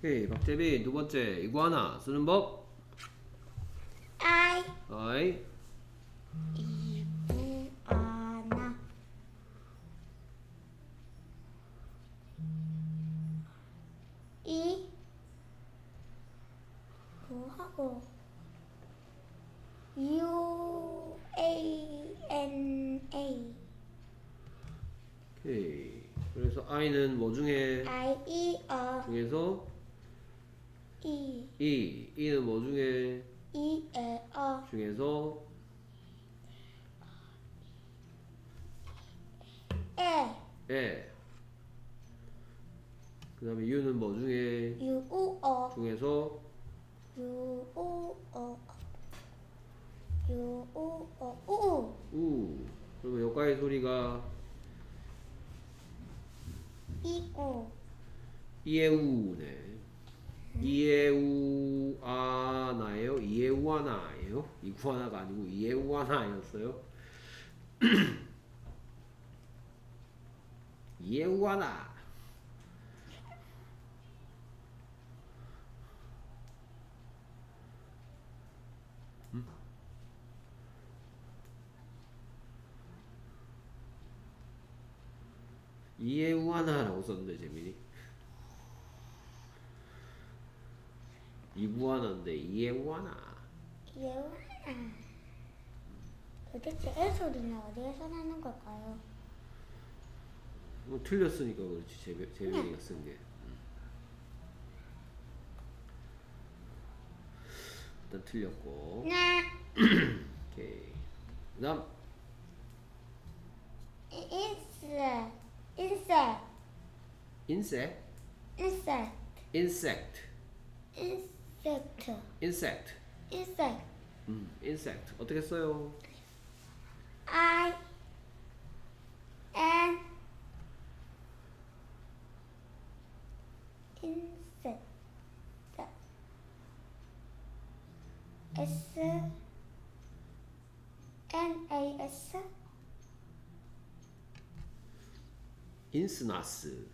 오케이, 박재빈 두 번째 이구아나 쓰는 법. I I 이구아나 이 뭐하고 UANA 오케이. 그래서 I는 뭐 중에 중에서 E는 뭐 중에 중에서 에. 그 다음에 U는 뭐 중에 중에서 우. 그러면 여기까지 소리가 이에우네. 이에우아나예요? 이에우아나예요? 이구아나가 아니고 이에우아나였어요? 이에우아나. 이에우아나라고 썼는데 재민이 이구아나인데 이에우아나. 도대체 애 소리는 어디에서 나는 걸까요? 뭐 틀렸으니까 그렇지. 재민이가 쓴 게. 일단 틀렸고. 네. 오케이. 그다음 insect insect. insect 어떻게 써요? I N insect S N A S 인스나스.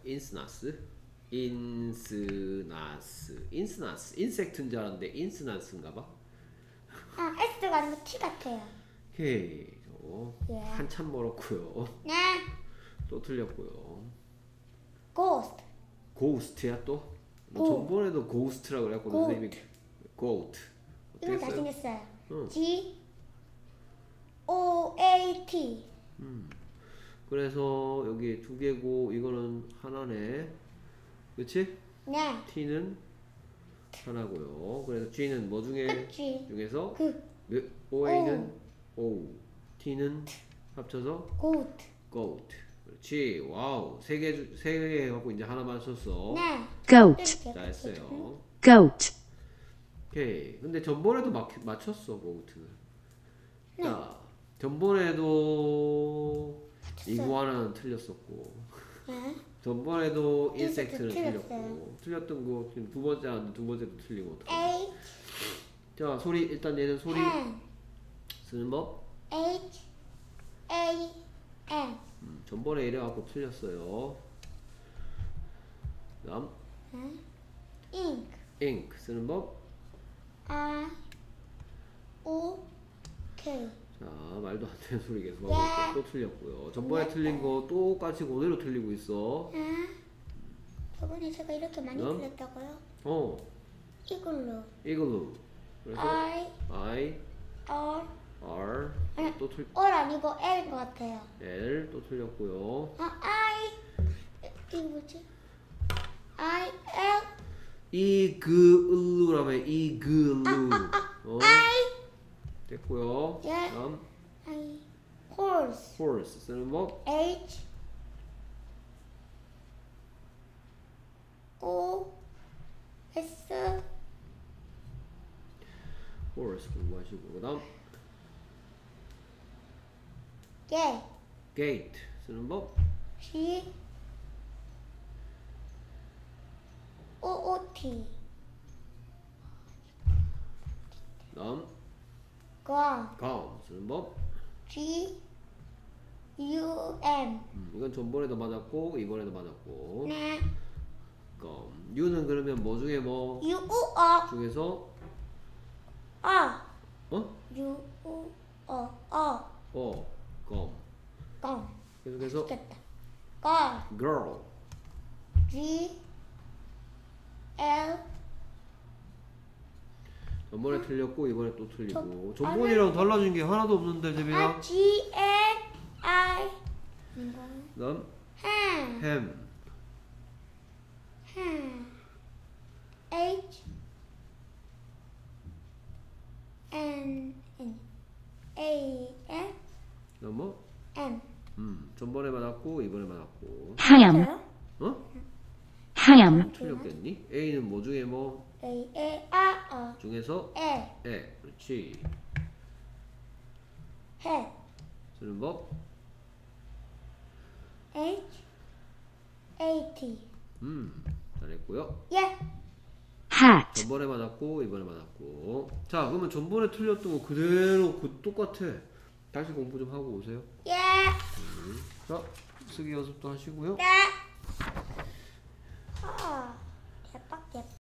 인섹트인 줄 알았는데 인스나스인가봐. S가 아니고 T 같아요. 오케이. 예. 한참 멀었고요. 네. 또 틀렸고요. Ghost 고우스트야 또? 전번에도 고우스트라고 그래갖고 선생님이 고우트. 이건 잘생겼어요. 응. G-O-A-T 그래서 여기 두 개고 이거는 하나네. 그치? 네. T는 하나고요. 그래서 G는 뭐 그치. 중에서 그 OA는 O, T는 합쳐서 Goat goat. 그렇지. 와우. 세 개 갖고 이제 하나만 썼어. 네. goat, 잘했어요. goat, 오케이. 근데 전번에도 맞췄어, goat는. 자, 전번에도 이구아나는 틀렸었고, 네. 전번에도 인섹트는 틀렸어요. 틀렸고, 틀렸던 거 지금 두 번째 하는데 두 번째도 틀리고 어떡해. H 자, 소리 일단 얘는 소리 N 쓰는 법. H A N 전번에 이래갖고 틀렸어요. 그다음 ink ink 쓰는 법. I O K 자, 말도 안 되는 소리 계속 하고 있고 또 틀렸고요. 전번에 틀린 거 똑같이 그대로 틀리고 있어. 저번에 제가 이렇게 많이 틀렸다고요? 이글루 이글루. 그래서 I I R R 아니, 또 틀 Or 아니고 L인 것 같아요. L 또 틀렸고요. I 이거 뭐지? I L 이글루라면 이글루. I 됐고요. 예. 다음 I horse horse 쓰는 법. H O S horse 공부하시고 그다음 G gate 쓰는 법. G O O T 다음 Gum gown 쓰는 법. G U M 이건 전번에도 맞았고 이번에도 맞았고. 네 gum. U는 그러면 뭐 중에 뭐? 유, 우, 어. 중에서 어? 유, 우, gum. 껌. 계속해서 됐다. 껌. girl. G, L. 전번에 틀렸고 이번에 또 틀리고. 저- 전번이랑 달라진 게 하나도 없는데 재빈아. G, L, I. 그다음 ham. ham. ham. H, N, A, N, 그다음 뭐? M. 전번에 맞았고 이번에 맞았고. ham, 맞아요? 어? ham, 틀렸겠니? A는 뭐 중에 뭐? A, A, R, 중에서 L, 에. 그렇지. hat. 쓰는 법. H, A, T. 잘했고요. 예. hat, 전번에 맞았고 이번에 맞았고. 자, 그러면 전번에 틀렸던 거 그대로 똑같아. 다시 공부 좀 하고 오세요. 예. 자, 쓰기 연습도 하시고요. 네.